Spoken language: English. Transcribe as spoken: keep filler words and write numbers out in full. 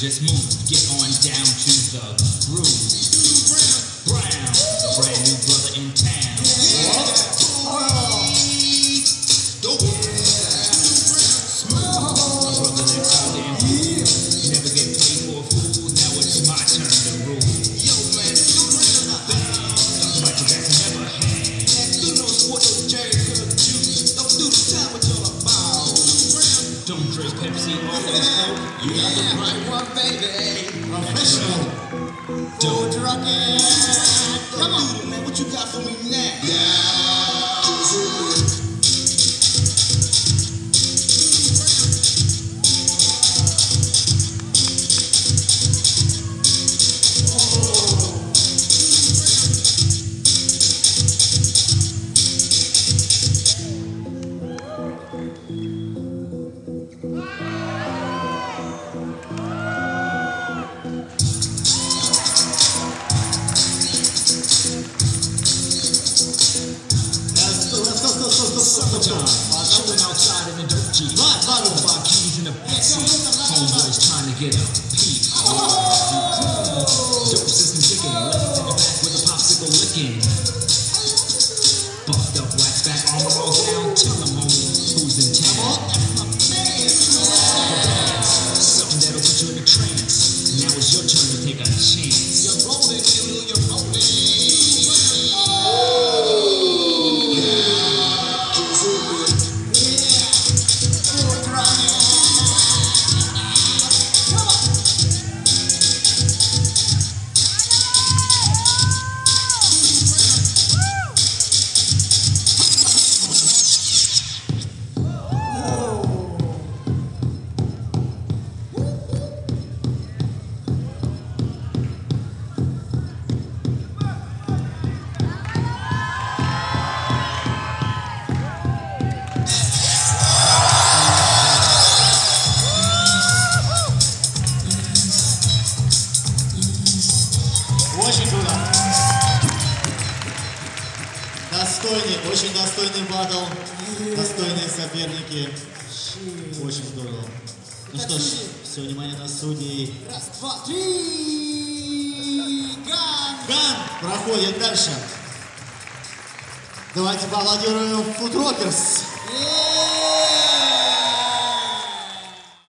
just move, get on down to the groove. Brown, the brand new brother in town. Dope. Smooth, my brother that's so damn cool. Never get paid for a fool, now it's my turn to rule. Yo man, something Michael Jackson never had. Do no sport, no Jerry Curl juice. Don't do the time what you're about. Don't drink Pepsi, always Coke. You got the right one, baby. Professional. Don't drunk it. Come on, man, what you got for me now? Yeah. Summertime, chilling outside in the dirt Jeep. Right, right on five keys in the backseat. Homeboys trying to get a peep. Dope system kicking, ladies in the back with a popsicle licking. Buffed up, wax back, armor all down. Tell them homie who's in town. Something that'll put you in a trance. Now it's your turn to take a chance. You're rolling, you're rolling. Очень круто. Достойный, очень достойный батл. Достойные соперники. Очень здорово. Ну что ж, все внимание на судей. Раз, два, три. Ган! Ган проходит дальше. Давайте поаплодируем Foot Rockers.